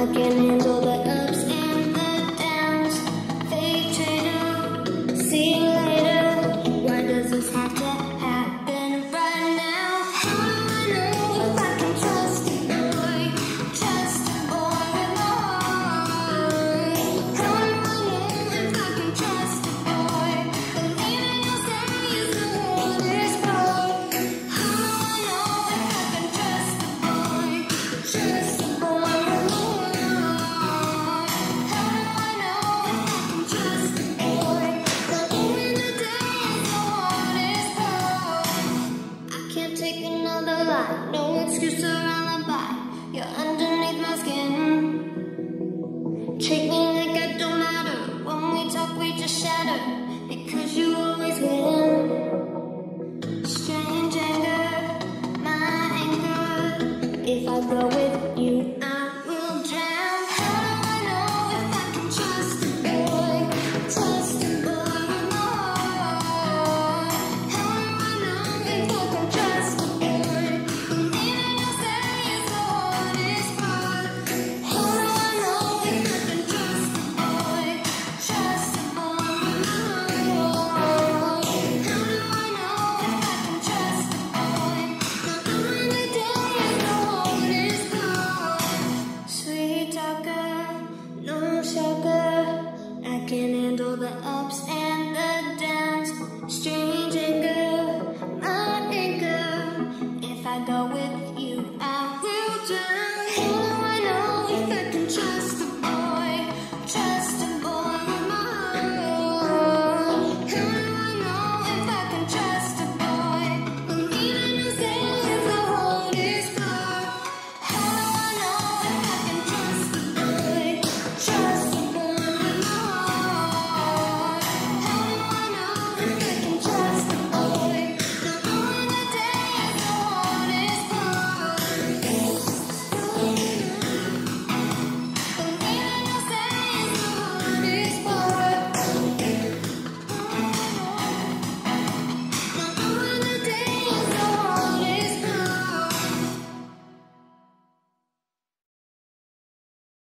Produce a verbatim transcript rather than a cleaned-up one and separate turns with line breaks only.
can handle the ups and the downs. Fake trainer, see you later. Why does this have to happen right now? How do I know if I can trust a boy? Trust a boy with my heart. How do I know if I can trust a boy? Believing you'll say is the hardest part. How do I know if I can trust a boy? Trust a boy with my heart. How do I know if I can trust a boy? Believing the day is the hardest part. I can't take another lie, no excuse or alibi. You're underneath my skin. Treat me like I don't matter. When we talk, we just shatter. Because you always win. Strange anger, my anger. If I go with you, I will drown. How do I know if I can trust a boy? Trust a boy with my heart. How do I know if I can trust a boy? Believing you'll say is the hardest part. How do I know if I can trust a boy? Trust a boy with my heart. How do I know if I can trust a boy? Not knowing the day is the hardest part. Sweet talker, no shocker. I can handle the ups and the downs. Strange anger, my anger. If I go with you,